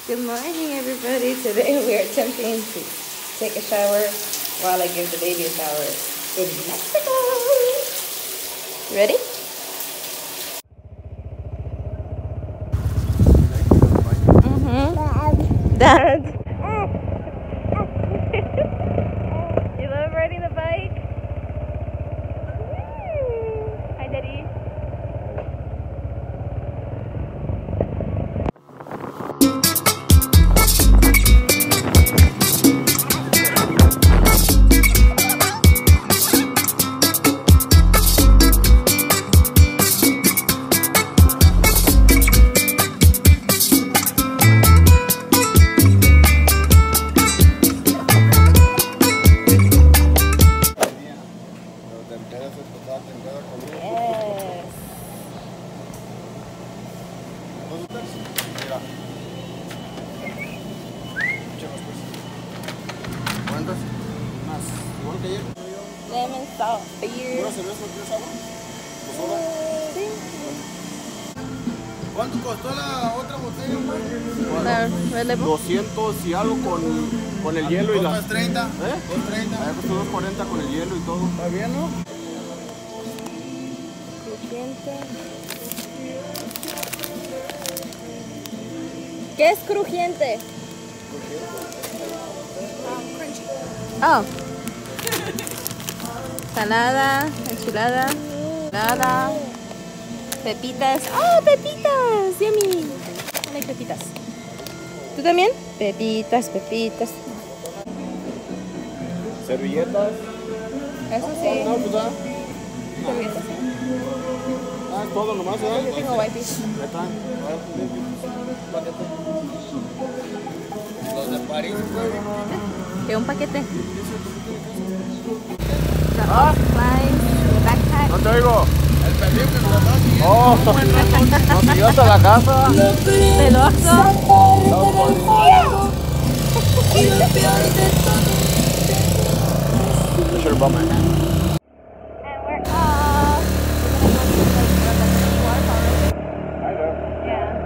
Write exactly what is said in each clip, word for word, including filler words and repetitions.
Good morning, everybody. Today we are attempting to take a shower while I give the baby a shower in Mexico. Ready? Mm-hmm. Dad. You love riding the bike? Hi, Daddy. ¿Cuántas? Más. Igual que ayer. Lemon salt beer. ¿Una cerveza quieres agua? ¿Pues soda? Sí. ¿Cuánto costó la otra botella, güey? Bueno, doscientos y algo con, con el hielo y la... dos treinta. ¿Eh? dos treinta. Ahí costó dos cuarenta con el hielo y todo. ¿Está bien, no? Crujiente. ¿Qué es crujiente? Oh. Salada, enchilada, enchilada, pepitas. Oh, pepitas, yummy. Hay pepitas. ¿Tú también? Pepitas, pepitas. Servilletas. Eso sí. No, pues ah. Servilletas, sí. Ah, todo nomás, ¿verdad? Yo tengo wipes. Ahí están. Los de París, güey. ¿Qué un paquete? Ah. Backpack. No te oigo. El perdido que nos lo da siguiendo. Oh, nos siguió hasta la casa. Celoso. Push your bum. And we're off. Yeah.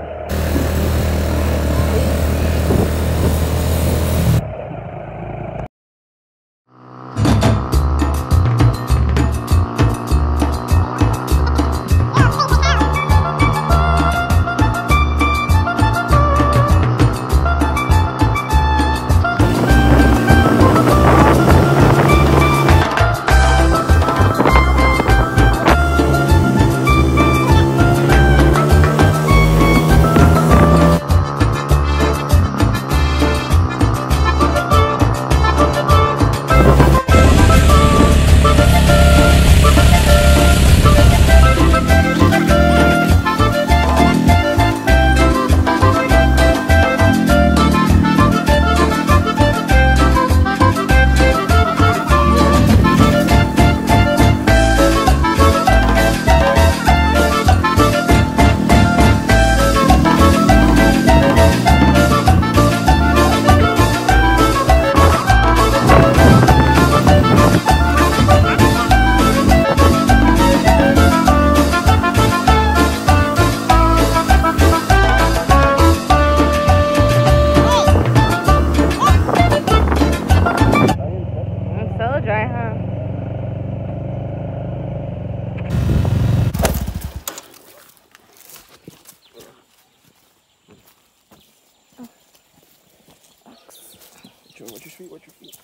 Watch your feet, watch your feet.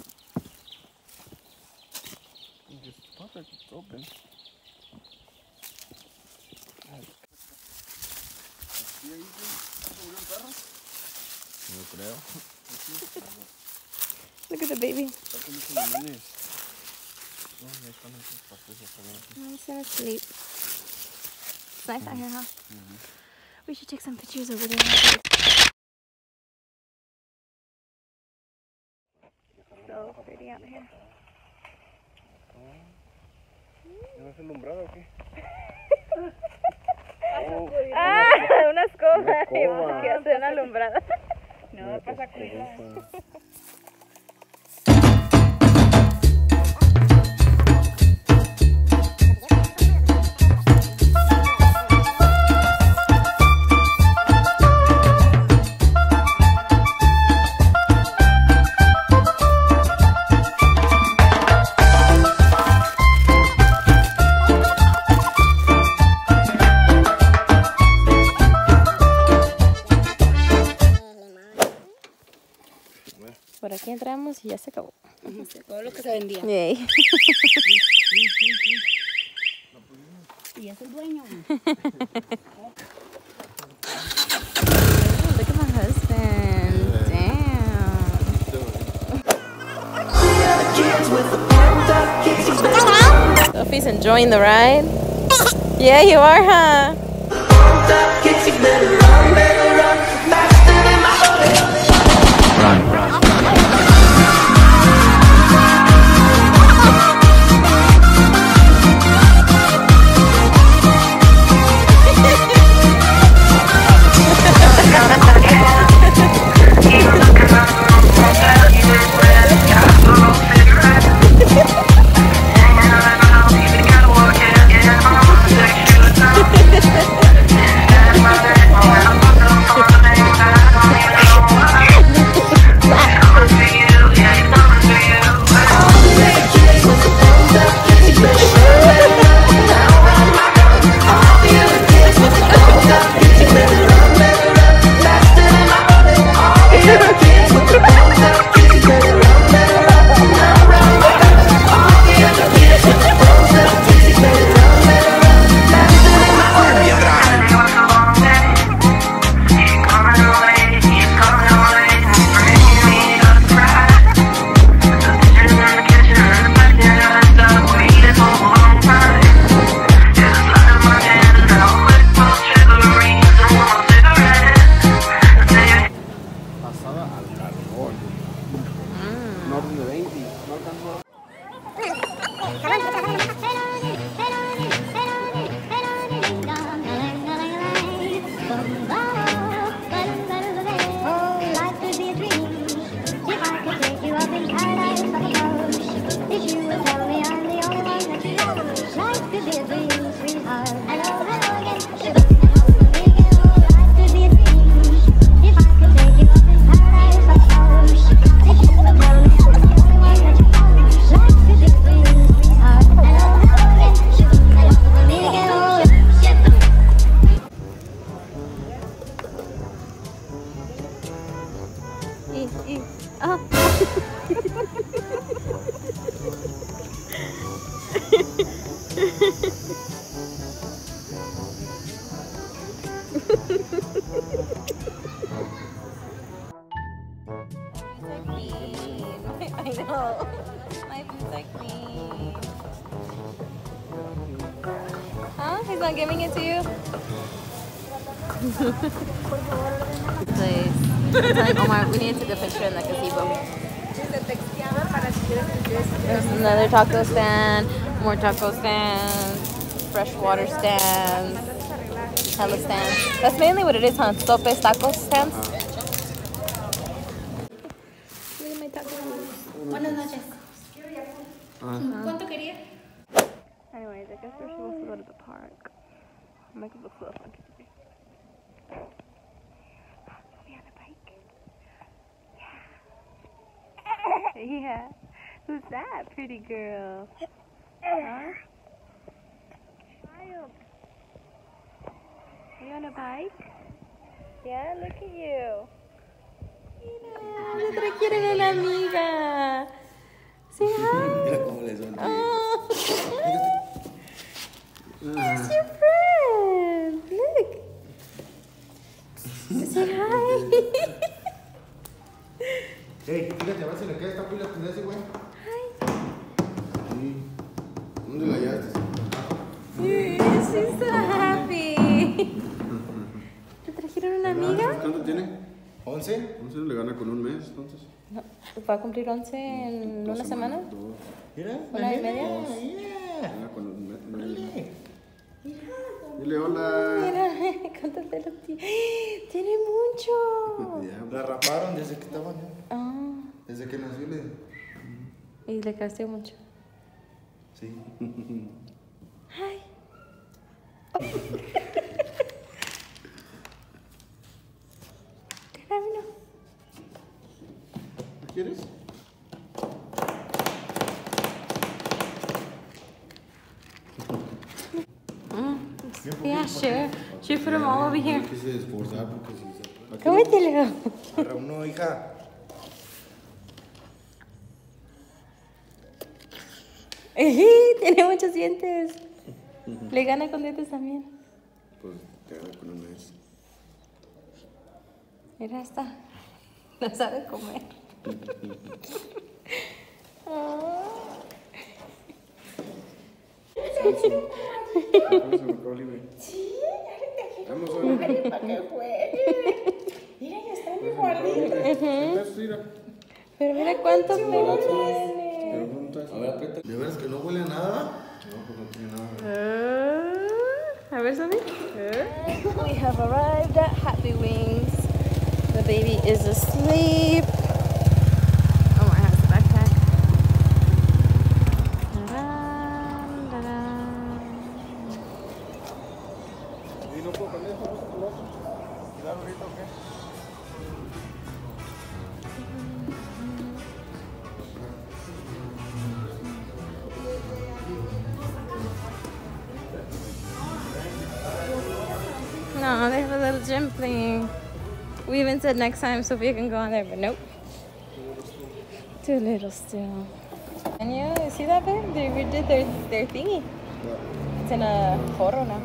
You just pop it, it's open. No creo. Look at the baby. No, he's gonna sleep. It's nice out here, huh? Mm-hmm. We should take some pictures over there. So pretty out here. ¿No es alumbrado o qué? Oh, ah, una escoba. Una escoba. Que hace una alumbrada. No, pasa cuidado. Por aquí entramos y ya se acabó. Se acabó lo que se vendía. Yay. Y es el dueño. Look at my husband. Damn. Sophie's enjoying the ride. Yeah, you are, huh? I know. My boots are clean. Huh? He's not giving it to you? Place. Like, Omar, we need to take a picture in the gazebo. There's another taco stand, more taco stands, freshwater stands, hella stands. That's mainly what it is, huh? Sopes, taco stands. Look at my tacos. Buenas noches. Uh-huh. ¿Cuánto quería? Anyways, I guess we're supposed to go to the park. Make it look so funky. Sophie on a bike? Yeah. Yeah. Who's that pretty girl? Huh? Child. Are you on a bike? Yeah, look at you. Mira, te trajeron una amiga. Say hi. Mira cómo le sonríe. Oh. Here's your friend. Look. Say hi. Hey, fíjate, a ver si le queda esta pila con ese güey. Hi. Sí. ¿Dónde la hallaste? She's so happy. ¿Te trajeron una amiga? ¿Cuánto tiene? ¿once? once le gana con un mes, entonces. No, va a cumplir once en Dos una semana. semanas, dos. Mira, ¿Una y media? Gana con un mes. un mes. Dile hola. Mira, cuántos pelos tiene. Tiene mucho. La raparon desde que estaban. Ah, Desde que nació le. y le creció mucho. Sí. Hi. ¿Quieres? Yeah, sure. Should put them all over here. Que se esforzar porque si se... Cómetelo. Agarra uno, hija. Tiene muchos dientes. Le gana con dientes también. Pues te gana con una vez. Mira esta. No sabe comer. Sí, vamos a ver. Para que juegue. Mira, ya está mi gordito. Pero mira cuánto pelo tiene. A ver, aprieta. ¿De veras que no huele a nada? No, pues no tiene nada. Uh, a ver, Sophie. Uh. We have arrived at Happy Wings. The baby is asleep. Oh, I have the backpack. Da-dam, da-dam. ¿Y no puedo cambiar esta cosa por otra? ¿Cuidado ahorita o qué? No, they have a little gym thing. We even said next time Sophia can go on there, but nope. Too little still. And you, you see that, babe? They redid their, their thingy. It's in a photo now.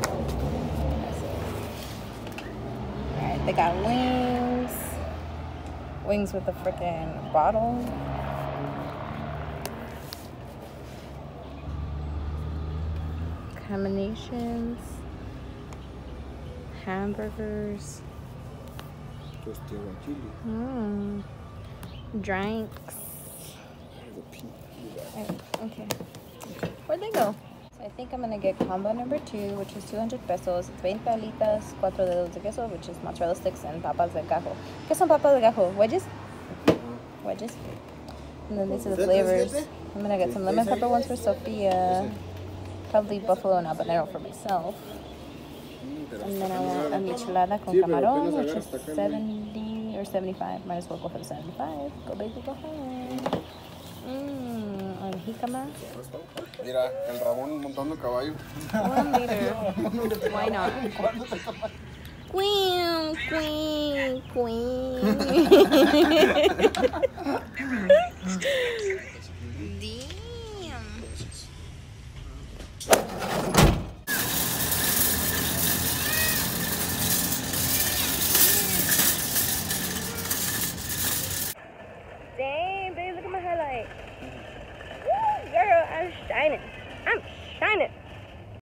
Alright, they got wings. Wings with a freaking bottle. Combinations. Hamburgers. Mm. Drinks. Okay. Where'd they go? So I think I'm gonna get combo number two, which is two hundred pesos. It's twenty alitas, cuatro dedos de queso, which is mozzarella sticks, and papas de gajo. ¿Qué son papas de gajo? Wedges? Wedges. And then these are the flavors. I'm gonna get some lemon pepper ones for Sophia. Probably buffalo and habanero for myself. And then I want a michelada con camarón, which is seventy or seventy-five. Might as well go for the seventy-five. Go baby, go ahead. Mmm, and jicama. Mira, el Ramón montando caballo. One liter. Why not? Queen, queen, queen.